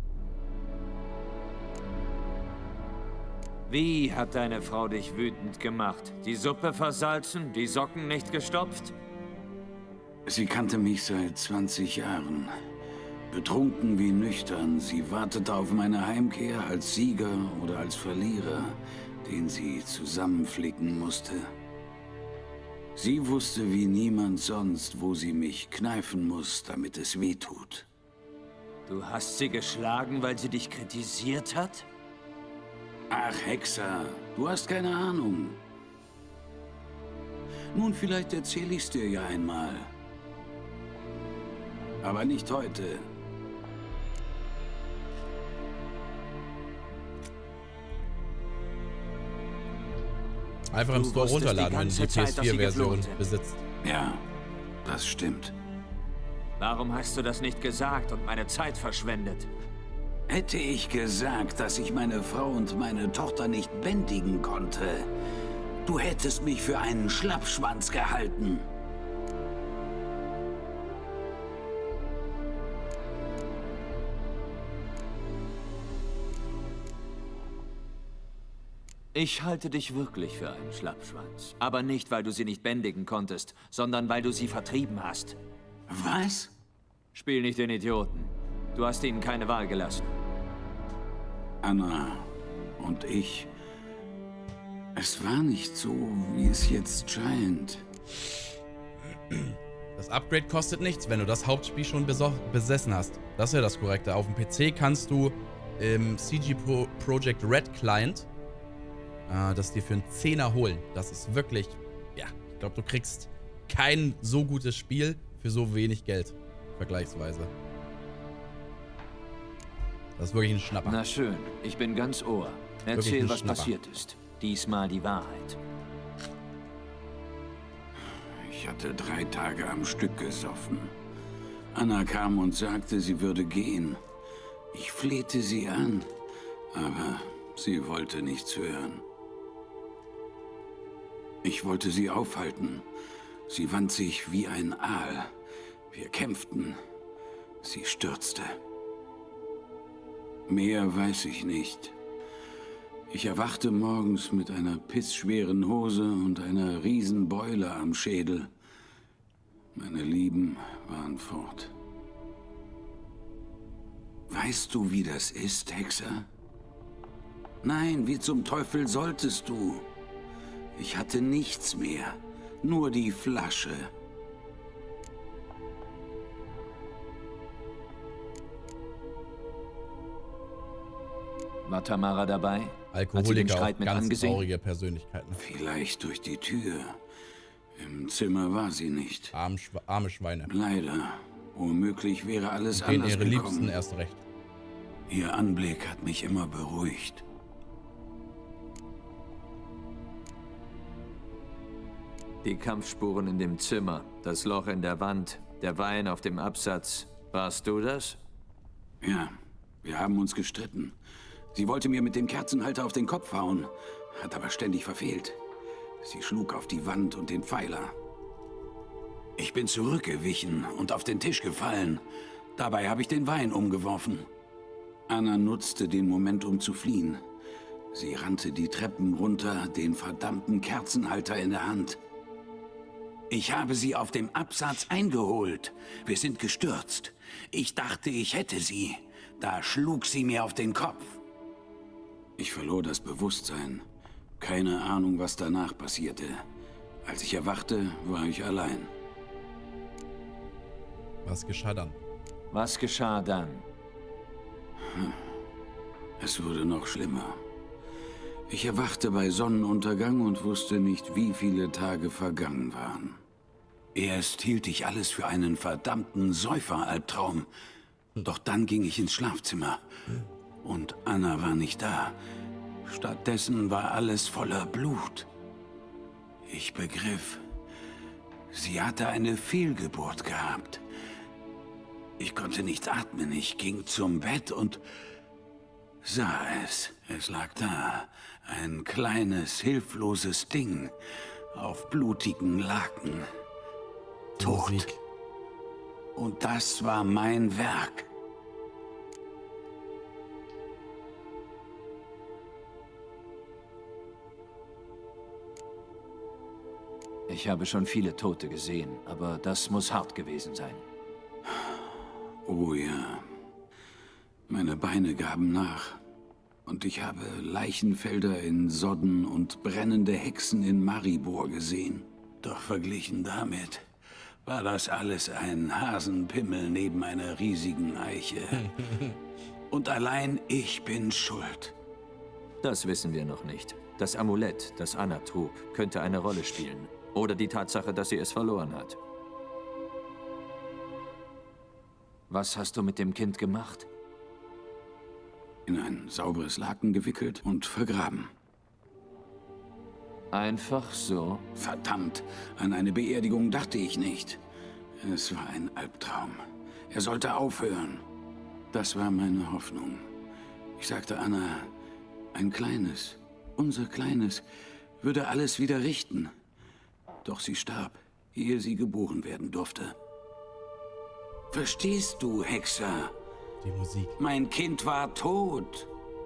Wie hat deine Frau dich wütend gemacht? Die Suppe versalzen, die Socken nicht gestopft? Sie kannte mich seit 20 Jahren. Betrunken wie nüchtern, sie wartete auf meine Heimkehr als Sieger oder als Verlierer, den sie zusammenflicken musste. Sie wusste wie niemand sonst, wo sie mich kneifen muss, damit es weh tut. Du hast sie geschlagen, weil sie dich kritisiert hat? Ach, Hexer, du hast keine Ahnung. Nun, vielleicht erzähle ich's dir ja einmal. Aber nicht heute. Einfach im Du Store wusstest die runterladen, wenn du die ganze Zeit, dass sie PS4-Version geflohen sind. besitzt. Ja, das stimmt. Warum hast du das nicht gesagt und meine Zeit verschwendet? Hätte ich gesagt, dass ich meine Frau und meine Tochter nicht bändigen konnte, du hättest mich für einen Schlappschwanz gehalten. Ich halte dich wirklich für einen Schlappschwanz. Aber nicht, weil du sie nicht bändigen konntest, sondern weil du sie vertrieben hast. Was? Spiel nicht den Idioten. Du hast ihnen keine Wahl gelassen. Anna und ich. Es war nicht so, wie es jetzt scheint. Das Upgrade kostet nichts, wenn du das Hauptspiel schon besessen hast. Das ist ja das Korrekte. Auf dem PC kannst du im CG Projekt Red Client das dir für einen 10er holen. Das ist wirklich, ja, ich glaube, du kriegst kein so gutes Spiel für so wenig Geld, vergleichsweise. Das ist wirklich ein Schnapper. Na schön, ich bin ganz Ohr. Erzähl, was passiert ist. Diesmal die Wahrheit. Ich hatte 3 Tage am Stück gesoffen. Anna kam und sagte, sie würde gehen. Ich flehte sie an, aber sie wollte nichts hören. Ich wollte sie aufhalten. Sie wand sich wie ein Aal. Wir kämpften. Sie stürzte. Mehr weiß ich nicht. Ich erwachte morgens mit einer pissschweren Hose und einer Riesenbeule am Schädel. Meine Lieben waren fort. Weißt du, wie das ist, Hexer? Nein, wie zum Teufel solltest du? Ich hatte nichts mehr, nur die Flasche. War Tamara dabei? Alkoholiker, auch ganz traurige Persönlichkeiten. Vielleicht durch die Tür. Im Zimmer war sie nicht. Arme Schweine. Leider. Womöglich wäre alles Und anders ihre gekommen. Liebsten erst recht. Ihr Anblick hat mich immer beruhigt. Die Kampfspuren in dem Zimmer, das Loch in der Wand, der Wein auf dem Absatz. Warst du das? Ja, wir haben uns gestritten. Sie wollte mir mit dem Kerzenhalter auf den Kopf hauen, hat aber ständig verfehlt. Sie schlug auf die Wand und den Pfeiler. Ich bin zurückgewichen und auf den Tisch gefallen. Dabei habe ich den Wein umgeworfen. Anna nutzte den Moment, um zu fliehen. Sie rannte die Treppen runter, den verdammten Kerzenhalter in der Hand. Ich habe sie auf dem Absatz eingeholt. Wir sind gestürzt. Ich dachte, ich hätte sie. Da schlug sie mir auf den Kopf. Ich verlor das Bewusstsein. Keine Ahnung, was danach passierte. Als ich erwachte, war ich allein. Was geschah dann? Was geschah dann? Es wurde noch schlimmer. Ich erwachte bei Sonnenuntergang und wusste nicht, wie viele Tage vergangen waren. Erst hielt ich alles für einen verdammten Säuferalbtraum. Doch dann ging ich ins Schlafzimmer. Und Anna war nicht da. Stattdessen war alles voller Blut. Ich begriff, sie hatte eine Fehlgeburt gehabt. Ich konnte nicht atmen. Ich ging zum Bett und sah es. Es lag da. Ein kleines, hilfloses Ding auf blutigen Laken. Tot. Musik. Und das war mein Werk. Ich habe schon viele Tote gesehen, aber das muss hart gewesen sein. Oh ja. Meine Beine gaben nach. Und ich habe Leichenfelder in Sodden und brennende Hexen in Maribor gesehen. Doch verglichen damit war das alles ein Hasenpimmel neben einer riesigen Eiche. Und allein ich bin schuld. Das wissen wir noch nicht. Das Amulett, das Anna trug, könnte eine Rolle spielen. Oder die Tatsache, dass sie es verloren hat. Was hast du mit dem Kind gemacht? In ein sauberes Laken gewickelt und vergraben. Einfach so? Verdammt, an eine Beerdigung dachte ich nicht. Es war ein Albtraum. Er sollte aufhören. Das war meine Hoffnung. Ich sagte Anna, ein Kleines, unser Kleines, würde alles wieder richten. Doch sie starb, ehe sie geboren werden durfte. Verstehst du, Hexer? Die Musik. Mein Kind war tot.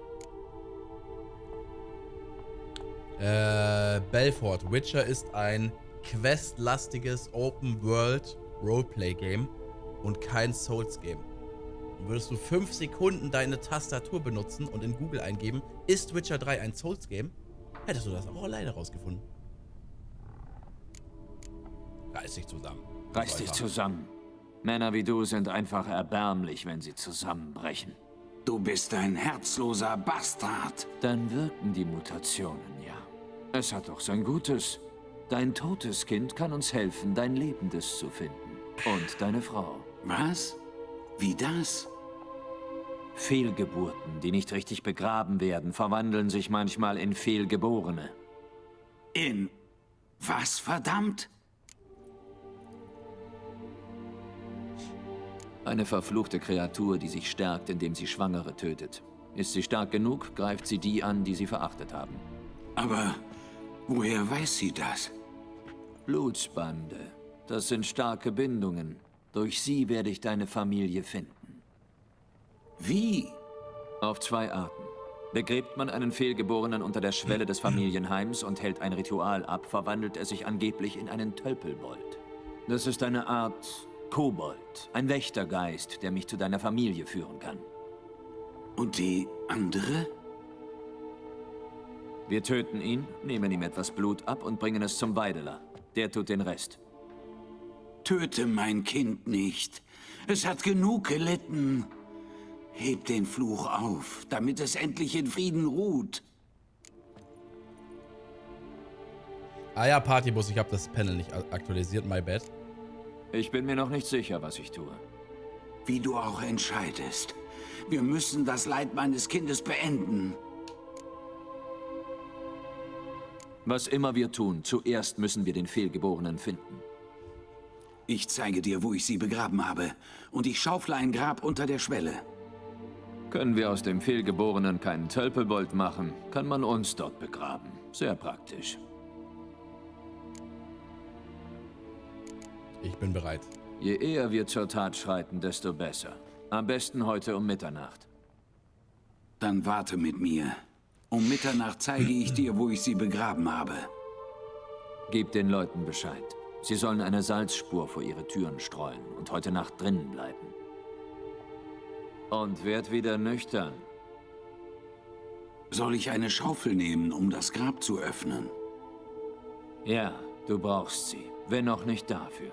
Belfort. Witcher ist ein questlastiges Open-World-Roleplay-Game und kein Souls-Game. Würdest du 5 Sekunden deine Tastatur benutzen und in Google eingeben, ist Witcher 3 ein Souls-Game, hättest du das auch alleine rausgefunden. Reiß dich zusammen. Reiß dich zusammen. Männer wie du sind einfach erbärmlich, wenn sie zusammenbrechen. Du bist ein herzloser Bastard. Dann wirken die Mutationen, ja. Es hat doch sein Gutes. Dein totes Kind kann uns helfen, dein Lebendes zu finden. Und deine Frau. Was? Wie das? Fehlgeburten, die nicht richtig begraben werden, verwandeln sich manchmal in Fehlgeborene. In was, verdammt? Eine verfluchte Kreatur, die sich stärkt, indem sie Schwangere tötet. Ist sie stark genug, greift sie die an, die sie verachtet haben. Aber Woher weiß sie das? Blutsbande. Das sind starke Bindungen. Durch sie werde ich deine Familie finden. Wie? Auf 2 Arten. Begräbt man einen Fehlgeborenen unter der Schwelle des Familienheims und hält ein Ritual ab, verwandelt er sich angeblich in einen Tölpelbold. Das ist eine Art Kobold, ein Wächtergeist, der mich zu deiner Familie führen kann. Und die andere? Wir töten ihn, nehmen ihm etwas Blut ab und bringen es zum Weideler. Der tut den Rest. Töte mein Kind nicht. Es hat genug gelitten. Heb den Fluch auf, damit es endlich in Frieden ruht. Ah ja, Partybus, ich habe das Panel nicht aktualisiert, my bad. Ich bin mir noch nicht sicher, was ich tue. Wie du auch entscheidest. Wir müssen das Leid meines Kindes beenden. Was immer wir tun, zuerst müssen wir den Fehlgeborenen finden. Ich zeige dir, wo ich sie begraben habe. Und ich schaufle ein Grab unter der Schwelle. Können wir aus dem Fehlgeborenen keinen Tölpelbold machen, kann man uns dort begraben. Sehr praktisch. Ich bin bereit. Je eher wir zur Tat schreiten, desto besser. Am besten heute um Mitternacht. Dann warte mit mir. Um Mitternacht zeige ich dir, wo ich sie begraben habe. Gib den Leuten Bescheid. Sie sollen eine Salzspur vor ihre Türen streuen und heute Nacht drinnen bleiben. Und werd wieder nüchtern. Soll ich eine Schaufel nehmen, um das Grab zu öffnen? Ja, du brauchst sie, wenn auch nicht dafür.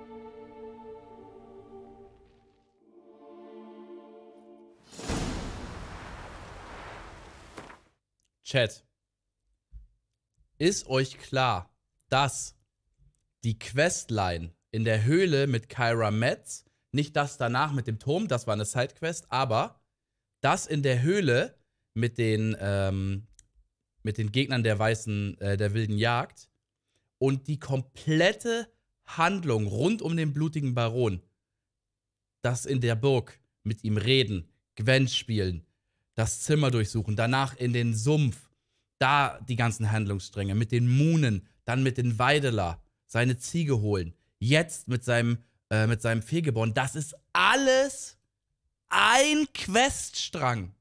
Chat. Ist euch klar, dass die Questline in der Höhle mit Kyra Metz, nicht das danach mit dem Turm, das war eine Sidequest, aber das in der Höhle mit den Gegnern der wilden Jagd und die komplette Handlung rund um den blutigen Baron, das in der Burg mit ihm reden, Gwent spielen, das Zimmer durchsuchen, danach in den Sumpf, da die ganzen Handlungsstränge, mit den Munen, dann mit den Weideler, seine Ziege holen, jetzt mit seinem Fehlgeborenen. Das ist alles ein Queststrang.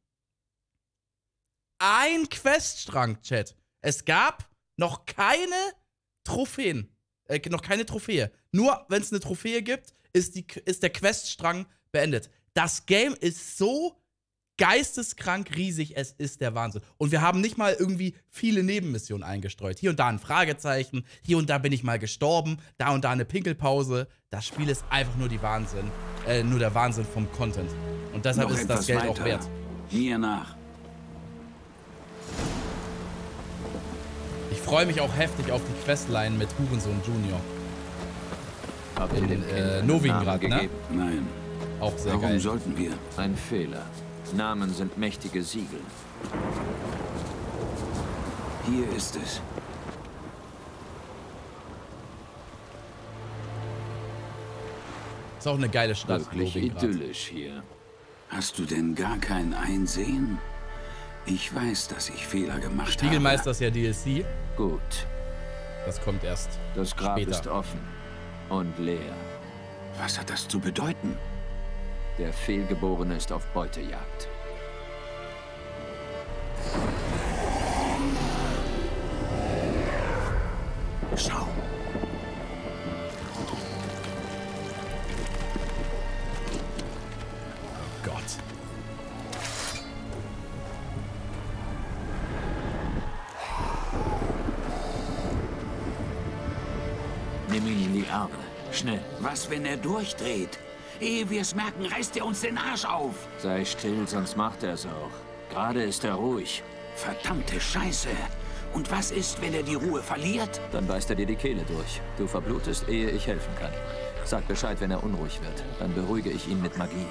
Ein Queststrang, Chat. Es gab noch keine Trophäen. Noch keine Trophäe. Nur wenn es eine Trophäe gibt, ist der Queststrang beendet. Das Game ist so geisteskrank riesig, es ist der Wahnsinn. Und wir haben nicht mal irgendwie viele Nebenmissionen eingestreut. Hier und da ein Fragezeichen, hier und da bin ich mal gestorben, da und da eine Pinkelpause. Das Spiel ist einfach nur der Wahnsinn vom Content. Und deshalb Noch ist das Geld auch wert. Mir nach. Ich freue mich auch heftig auf die Questline mit Hurensohn Junior. Habt ihr den Kindern Novigrad, Namen ne? gegeben? Nein. Auch sehr Warum geil. sollten wir? Ein Fehler. Namen sind mächtige Siegel. Hier ist es. Ist auch eine geile Stadt. Wirklich Novigrad. idyllisch hier. Hast du denn gar kein Einsehen? Ich weiß, dass ich Fehler gemacht Spiegelmeister habe. ist ja DLC. Gut. Das kommt erst Das Grab später. ist offen und leer. Was hat das zu bedeuten? Der Fehlgeborene ist auf Beutejagd. Schau. Gott. Nimm ihn in die Arme. Schnell. Was, wenn er durchdreht? Ehe wir es merken, reißt er uns den Arsch auf. Sei still, sonst macht er es auch. Gerade ist er ruhig. Verdammte Scheiße. Und was ist, wenn er die Ruhe verliert? Dann beißt er dir die Kehle durch. Du verblutest, ehe ich helfen kann. Sag Bescheid, wenn er unruhig wird. Dann beruhige ich ihn mit Magie.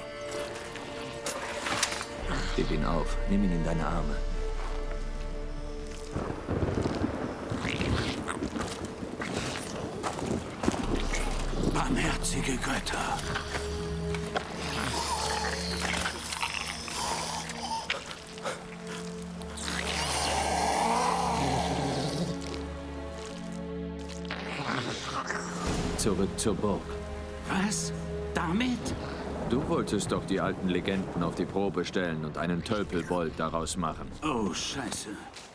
Gib ihn auf. Nimm ihn in deine Arme. Barmherzige Götter. zurück zur Burg. Was? Damit? Du wolltest doch die alten Legenden auf die Probe stellen und einen Tölpelbold daraus machen. Oh, Scheiße.